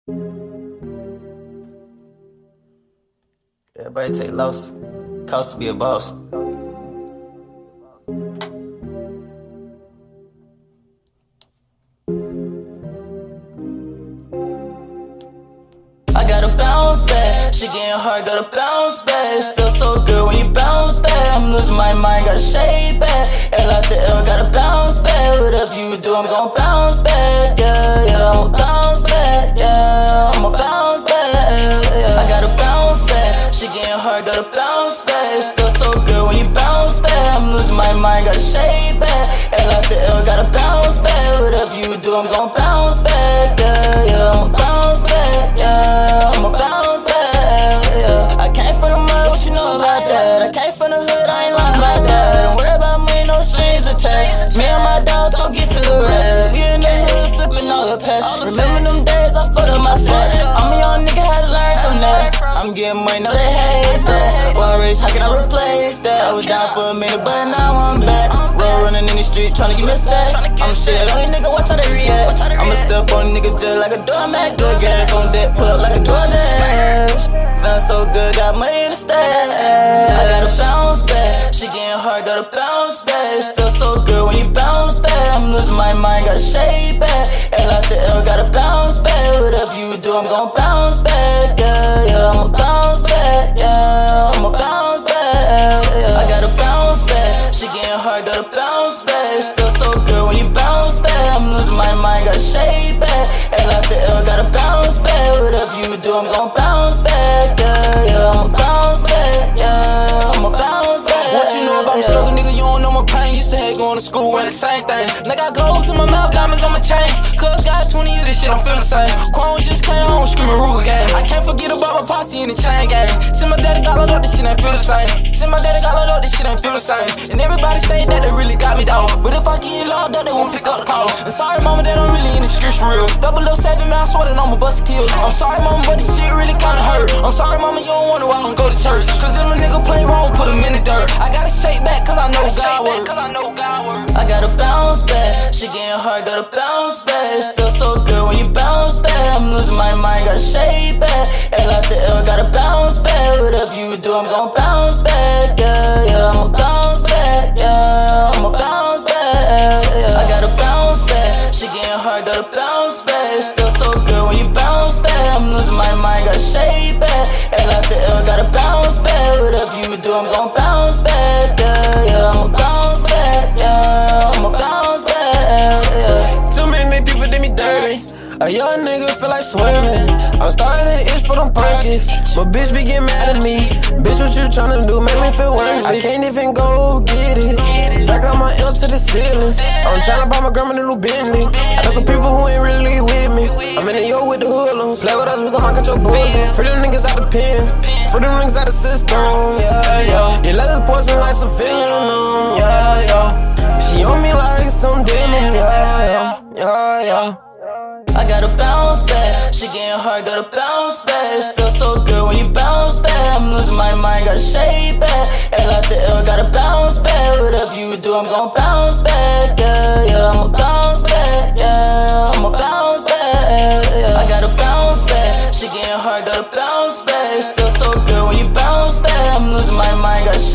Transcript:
Everybody take loss. Cost to be a boss. I gotta bounce back. Shit getting hard, gotta bounce back. Feel so good when you bounce back. I'm losing my mind, gotta shake back. L out the L, gotta bounce back. Whatever you do, I'm gon' bounce back. Yeah, yeah, I'ma bounce back. Yeah, I'ma bounce back. Yeah. I gotta bounce back. Shit getting hard, gotta bounce back. Feel so good when you bounce back. I'm losing my mind, gotta shake back. L out the L, gotta bounce back. Whatever you do, I'm gon' bounce back. Yeah, yeah, I'ma bounce back. Yeah, I'ma bounce back. Yeah. I came from the mud, what you know about that? I came from the hood, I ain't lying about that. Don't worry about me, no strings attached. Me and my dogs gon' get to the rap. We in the hood, flipping all the packs. Remember them days I fucked up my set. I'm a young nigga, had to learn from that. I'm getting money, know they hate that. Well rich, how can I replace that? I was down for a minute, but now I'm back. Roll running in the street, tryna give me a set. I'm shit, only nigga, watch how they react. I'ma step on a nigga just like a doormat. Good gas on deck, pull up like a DoorDash. Feeling so good, got money in the stash. I gotta bounce back. Shit getting hard, gotta bounce back. Feel so good when you bounce back. I'm losing my mind, gotta shake back. L out the L, gotta bounce back. Whatever you do, I'm gon' bounce back. Yeah, yeah, I'ma bounce back. Yeah, I'ma bounce back. Yeah. I gotta bounce back. Shit getting hard, gotta bounce back. Feel so good when you bounce back. I'm losing my mind, gotta shake back. L out the L, gotta bounce back. Whatever you do, I'm gon' bounce back. Yeah, yeah, I'ma bounce back. Yeah, I'ma bounce back. What you know about me struggle, nigga, you don't know my pain. Used to hate going to school, wearing the same thing. Nigga got gold to my mouth, diamonds on my chain. Cuz got 20 years, this shit, I'm feeling the same. Chrome just came home, screaming Ruger gang. I can't forget about my posse in the chain gang. See my daddy got loaded up, this shit ain't feel the same. See my daddy got loaded up, this shit ain't feel the same. And everybody say that they really got me down. But if I get locked up, they won't pick up the call. And sorry, mama, that I'm really in the streets for real. 007, man, I swear that I'ma bust a kill. I'm sorry, mama, but this shit really kinda hurt. I'm sorry, mama, you don't wonder why I don't go to church. Cause if a nigga play wrong, put him in the dirt. I gotta shake back, cause I know God work. I gotta bounce back. Shit getting hard, gotta bounce back. Feel so good when you bounce back. I'm losing my mind, gotta shake back. L out the L, gotta bounce back. Whatever you do, I'm gon' bounce back. Yeah, yeah, I'ma bounce back. Yeah, I'ma bounce back. Yeah. I gotta bounce back. Shit getting hard, gotta bounce back. Feel so good when you bounce back. I'm losing my mind, gotta shake back. L out the L, gotta bounce back. Whatever you do, I'm gon' bounce back. Yeah, yeah, I'ma bounce back. Yeah, I'ma bounce back. Yeah. Too many people did me dirty. A young nigga feel like swearing. I'm starting to itch for them pockets. But bitch be getting mad at me. Bitch, what you tryna do? Make me feel worthless. I can't even go get it. Stack out my L to the ceiling. I'm tryna buy my grandma a new Bentley. I got some people who ain't really with me. I'm in the yo with the hoodlums. Play with us, we gon' knock out your bosom. Free them niggas out the pen. Free them niggas out the system. Yeah, yeah. You let us poison like civilian. Yeah, yeah. She on me like some denim. Yeah, yeah. Yeah, yeah. I gotta bounce back. Shit getting hard, gotta bounce back. Feel so good when you bounce back. I'm losing my mind, gotta shake back. L out the L, gotta bounce back. Whatever you do, I'm gon' bounce back. Yeah, yeah, I'ma bounce back. Yeah, I'ma bounce back. Yeah. I gotta bounce back. Shit getting hard, gotta bounce back. Feel so good when you bounce back. I'm losing my mind, gotta